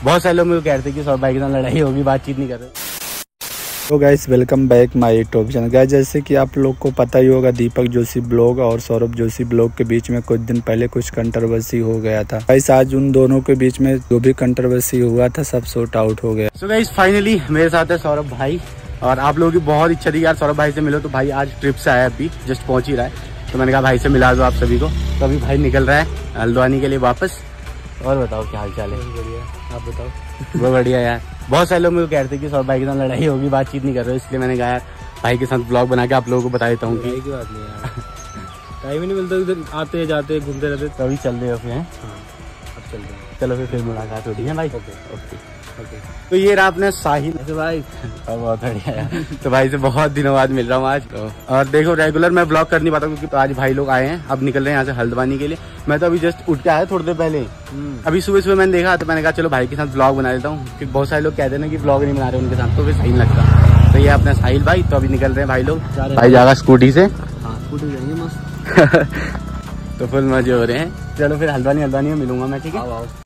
बहुत सारे लोग मुझे कह रहे थे कि सौरभ भाई के साथ लड़ाई होगी, बातचीत नहीं कर रहे। तो guys welcome back my YouTube channel. Guys जैसे कि आप लोग को पता ही होगा, दीपक जोशी ब्लॉग और सौरभ जोशी ब्लॉग के बीच में कुछ दिन पहले कुछ कंट्रोवर्सी हो गया था। गाइस आज उन दोनों के बीच में जो भी कंट्रोवर्सी हुआ था सब सॉर्ट आउट हो गया। सो गाइस फाइनली मेरे साथ है सौरभ भाई, और आप लोगों की बहुत इच्छा थी यार सौरभ भाई से मिलो, तो भाई आज ट्रिप से आया, अभी जस्ट पहुंच ही रहा है, तो मैंने कहा भाई से मिला दो आप सभी को। तो अभी भाई निकल रहा है हल्द्वानी के लिए वापस। और बताओ क्या हाल चाल है? बढ़िया, आप बताओ। बहुत बढ़िया यार। बहुत सारे लोग मुझे कह रहे थे कि सौरभ भाई के साथ लड़ाई होगी, बातचीत नहीं कर रहे, इसलिए मैंने कहा यार भाई के साथ ब्लॉग बना के आप लोगों को बता देता हूँ कि की बात नहीं यार, टाइम ही नहीं मिलता, इधर आते जाते घूमते रहते। तो अभी चल रहे हो फिर हैं? हाँ अब चल रहे हैं। चलो फिर मुलाकात होती है भाई। ओके। तो ये रहा अपने साहिल भाई बहुत बढ़िया यार। तो भाई से बहुत दिनों बाद मिल रहा हूँ आज। और देखो रेगुलर मैं ब्लॉग कर नहीं पाता क्योंकि तो आज भाई लोग आए हैं, अब निकल रहे हैं यहाँ से हल्द्वानी के लिए। मैं तो अभी जस्ट उठ के आया थोड़ी देर पहले, अभी सुबह मैंने देखा तो मैंने कहा चलो भाई के साथ ब्लॉग बना देता हूँ, क्योंकि बहुत सारे लोग कहते हैं ना कि ब्लॉग नहीं बना रहे उनके साथ, तो फिर सही नहीं लगता। तो ये अपना साहिल भाई, तो अभी निकल रहे हैं भाई लोग। भाई जाएगा स्कूटी से, स्कूटी जाएंगे मस्त। तो फुल मजे हो रहे हैं। चलो फिर हल्द्वानी में मिलूंगा मैं, ठीक है?